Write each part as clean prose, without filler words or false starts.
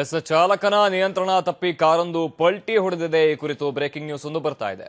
ಚಾಲಕನ ನಿಯಂತ್ರಣ ತಪ್ಪಿ ಕಾರೊಂದು ಪಲ್ಟಿ ಹೊಡೆದಿದೆ. ಈ ಕುರಿತು ಬ್ರೇಕಿಂಗ್ ನ್ಯೂಸ್ ಒಂದು ಬರ್ತಾ ಇದೆ.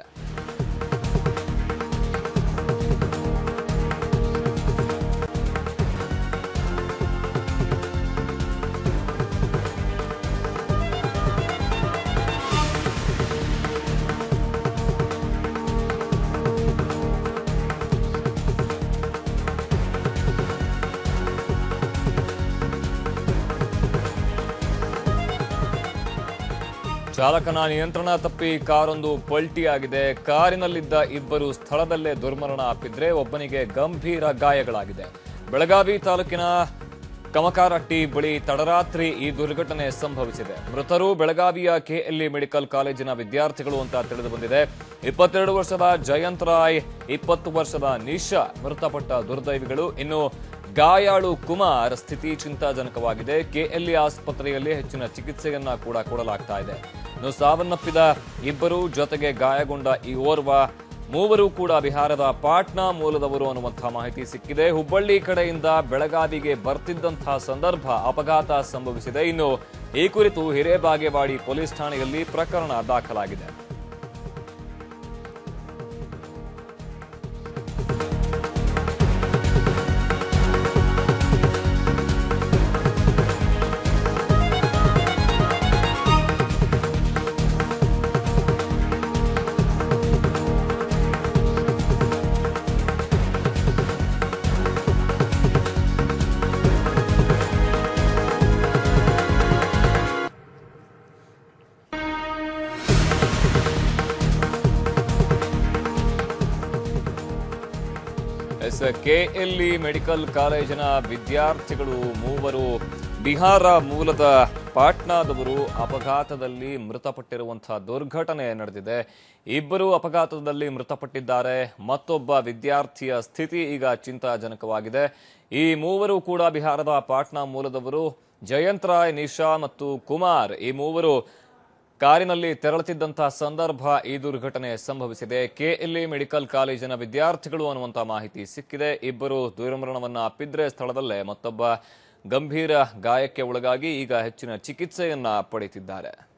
ಚಾಲಕನ ನಿಯಂತ್ರಣ ತಪ್ಪಿ ಕಾರೊಂದು ಪಲ್ಟಿಯಾಗಿದೆ. ಕಾರಿನಲ್ಲಿದ್ದ ಇಬ್ಬರು ಸ್ಥಳದಲ್ಲೇ ದುರ್ಮರಣ ಅಪ್ಪಿದ್ರೆ ಒಬ್ಬನಿಗೆ ಗಂಭೀರ ಗಾಯಗಳಾಗಿದೆ. ಬೆಳಗಾವಿ ತಾಲೂಕಿನ ಕಮಕಾರಹಟ್ಟಿ ಬಳಿ ತಡರಾತ್ರಿ ಈ ದುರ್ಘಟನೆ ಸಂಭವಿಸಿದೆ. ಮೃತರು ಬೆಳಗಾವಿಯ ಕೆಎಲ್ಇ ಮೆಡಿಕಲ್ ಕಾಲೇಜಿನ ವಿದ್ಯಾರ್ಥಿಗಳು ಅಂತ ತಿಳಿದು ಬಂದಿದೆ. 22 ವರ್ಷದ ಜಯಂತ್ ರಾಯ್, 20 ವರ್ಷದ ನಿಶಾ ಮೃತಪಟ್ಟ ದುರ್ದೈವಿಗಳು. ಇನ್ನು ಗಾಯಾಳು ಕುಮಾರ್ ಸ್ಥಿತಿ ಚಿಂತಾಜನಕವಾಗಿದೆ. ಕೆಎಲ್ಇ ಆಸ್ಪತ್ರೆಯಲ್ಲಿ ಹೆಚ್ಚಿನ ಚಿಕಿತ್ಸೆಯನ್ನ ಕೂಡ ಕೊಡಲಾಗ್ತಾ ಇದೆ. ಇನ್ನು ಸಾವನ್ನಪ್ಪಿದ ಇಬ್ಬರು ಜೊತೆಗೆ ಗಾಯಗೊಂಡ ಈ ಮೂವರು ಕೂಡ ಬಿಹಾರದ ಪಾಟ್ನಾ ಮೂಲದವರು ಅನ್ನುವಂತಹ ಮಾಹಿತಿ ಸಿಕ್ಕಿದೆ. ಹುಬ್ಬಳ್ಳಿ ಕಡೆಯಿಂದ ಬೆಳಗಾವಿಗೆ ಬರ್ತಿದ್ದಂತಹ ಸಂದರ್ಭ ಅಪಘಾತ ಸಂಭವಿಸಿದೆ. ಇನ್ನು ಈ ಕುರಿತು ಹಿರೇಬಾಗೇವಾಡಿ ಪೊಲೀಸ್ ಠಾಣೆಯಲ್ಲಿ ಪ್ರಕರಣ ದಾಖಲಾಗಿದೆ. ಕೆಎಲ್ಇ ಮೆಡಿಕಲ್ ಕಾಲೇಜಿನ ವಿದ್ಯಾರ್ಥಿಗಳು ಮೂವರು ಬಿಹಾರ ಮೂಲದ ಪಾಟ್ನಾದವರು ಅಪಘಾತದಲ್ಲಿ ಮೃತಪಟ್ಟಿರುವಂತಹ ದುರ್ಘಟನೆ ನಡೆದಿದೆ. ಇಬ್ಬರು ಅಪಘಾತದಲ್ಲಿ ಮೃತಪಟ್ಟಿದ್ದಾರೆ. ಮತ್ತೊಬ್ಬ ವಿದ್ಯಾರ್ಥಿಯ ಸ್ಥಿತಿ ಈಗ ಚಿಂತಾಜನಕವಾಗಿದೆ. ಈ ಮೂವರು ಕೂಡ ಬಿಹಾರದ ಪಾಟ್ನಾ ಮೂಲದವರು. ಜಯಂತ್ ರಾಯ್, ನಿಶಾ ಮತ್ತು ಕುಮಾರ್ ಈ ಮೂವರು ಕಾರಿನಲ್ಲಿ ತೆರಳುತ್ತಿದ್ದಂತಹ ಸಂದರ್ಭ ಈ ದುರ್ಘಟನೆ ಸಂಭವಿಸಿದೆ. ಕೆಎಲ್ಇ ಮೆಡಿಕಲ್ ಕಾಲೇಜಿನ ವಿದ್ಯಾರ್ಥಿಗಳು ಅನ್ನುವಂತಹ ಮಾಹಿತಿ ಸಿಕ್ಕಿದೆ. ಇಬ್ಬರು ದುರ್ಮರಣವನ್ನ ಅಪ್ಪಿದ್ರೆ ಸ್ಥಳದಲ್ಲೇ, ಮತ್ತೊಬ್ಬ ಗಂಭೀರ ಗಾಯಕ್ಕೆ ಒಳಗಾಗಿ ಈಗ ಹೆಚ್ಚಿನ ಚಿಕಿತ್ಸೆಯನ್ನ ಪಡೆಯುತ್ತಿದ್ದಾರೆ.